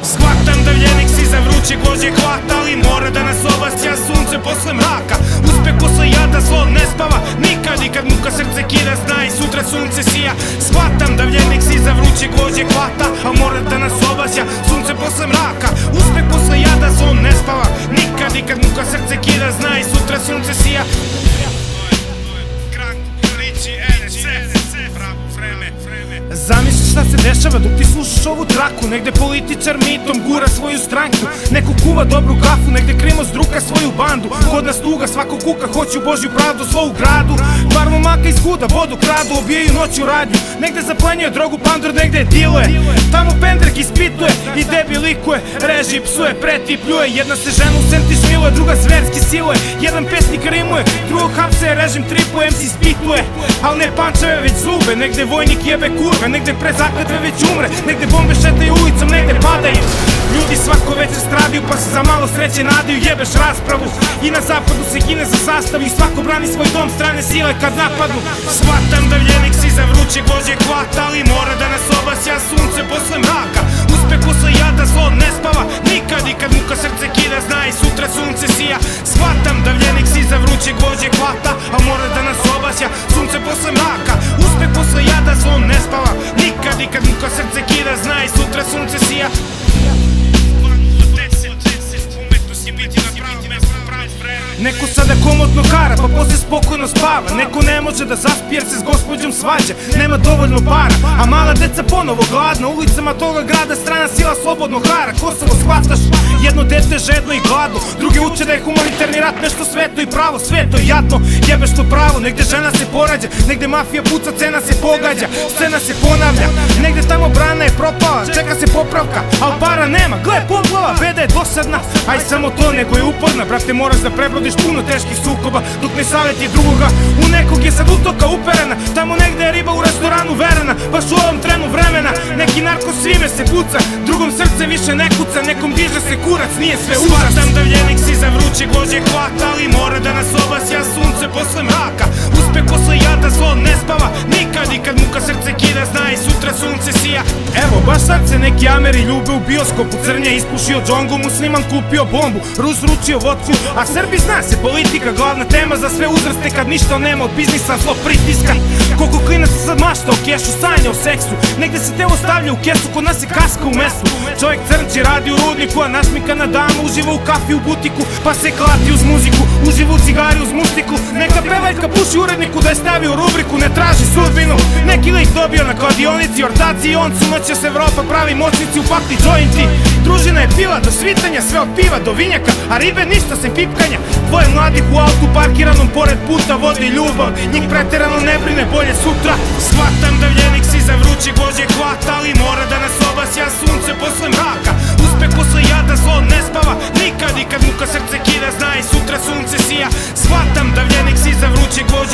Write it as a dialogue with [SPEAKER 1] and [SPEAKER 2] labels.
[SPEAKER 1] Shvatam da vljenik si za vruće gvožđe hvata, ali mora da nas obasja sunce posle mraka. Uspeh posle jada, zlo ne spava nikad, i kad muka srce kida, zna i sutra sunce sija. Shvatam da vljenik si za vruće gvožđe hvata, a mora da nas obasja sunce posle mraka. Uspeh posle jada, zlo ne spava nikad, i kad muka srce kida, zna i sutra sunce sija. Zamisli šta se dešava dok ti slušaš ovu traku. Negde političar mitom gura svoju stranku, neko kuva dobru kafu, negde krimo zdruka svoju bandu. Kod nas tuga, svako kuka, hoću Božju pravdu svou gradu. Par momaka iz kuda, vodu kradu, obijaju noću radnju. Negde zaplenjuje drogu pandur, negde diluje. Tamo pendrek ispituje i debi likuje, reži psuje, preti pljuje. Jedna se žena u senti šmiluje, druga zverski siluje. Jedan pesnik rimuje, drugog hapse, režim tripuje, MC spituje. Al ne pančeve već zube, negde vojnik jebe kurve, negde pre zakletve već umre, negde bombe šetaju ulicom, negde padaju. Ljudi svako večer stradaju, pa se za malo sreće nadaju. Jebeš raspravu i na zapadu se gine za sastav, i svako brani svoj dom, strane sile kad napadnu. Shvatam da vljenik si za vruće gvožđe hvata, ali mora da nas obasja sunce posle mraka. Uspeh posle jada, zlo ne spava nikad, i kad muka srce kida, zna i sutra sunce sija. Shvatam da vljenik si za vruće gvožđe hvata, a mora da nas obasja sunce posle mraka. Uspeh posle jada, zlo ne spava nikad, i kad muka srce kida, zna i sutra sunce sija. Neko sada komotno kara, pa posle spokojno spava. Neko ne može da zaspi jer se s gospođom svađa, nema dovoljno para, a mala deca ponovo gladna. Ulicama toga grada strana sila slobodno hara. Kosovo shvataš, jedno dete žedno i gladno, drugi uče da je humanitarni rat nešto sveto i pravo. Sveto i jadno, jebeš to pravo. Negde žena se porađa, negde mafija puca, cena se pogađa, scena se ponavlja. Negde tamo brana je propala, čeka se popravka, al para nema, gle poplava, beda je dosadna. Aj samo to, nego je uporna, brate, moraš da prebrodiš puno teških sukoba, dok ne savjeti drugoga. U nekog je sad utoka uperena, tamo negde je riba u restoranu verena. Baš u ovom trenu vremena neki narko svime se puca, drugom srce više ne kuca, nekom diže se kurac, nije sve užas. Shvatam da vljenik si za vruće gvožđe hvata, ali mora da nas obasja sunce posle mraka. Uspeh posle jada, zlo ne spava nikad, i kad muka srce kida, zna i sutra sunce sija. Evo, baš sad se neki Ameri ljube u bioskopu. Crnja ispušio džongu, musliman kupio bombu, Rus ručio vodku, a Srbi zna se politika glavna tema za sve uzraste. Kad ništa nema od biznisa, zlo pritiska. Koliko klinaca sad mašta o kešu, sanja o seksu, negde se telo stavlja u kesu, kod nas je kaska u mesu. Čovjek crnči, radi u rudniku, a našminkana dama uživa u kafi u butiku, pa se klati uz muziku, uživa u cigari uz mustiku. Neka pevaljka puši uredniku da je stavi u rubriku, ne traži sudbinu. Neki lik dobio na kladionici, ortaci i oncu, noća se Evropa pravi moćnici u pakti džojnti. Družina je pila do svitanja, sve od piva do vinjaka, a ribe ništa sem pipkanja. Dvoje mladih u autu parkiranom pored puta vodi ljubav, njih preterano ne brine bolje sutra. Shvatam da vljenik si za vruće gvožđe hvata, ali mora da nas obasja sunce posle mraka. Uspeh posle jada, zlo ne spava nikad, i kad muka srce kida, zna i sutra sunce sija. Shvatam da vljenik si za vruće gvožđe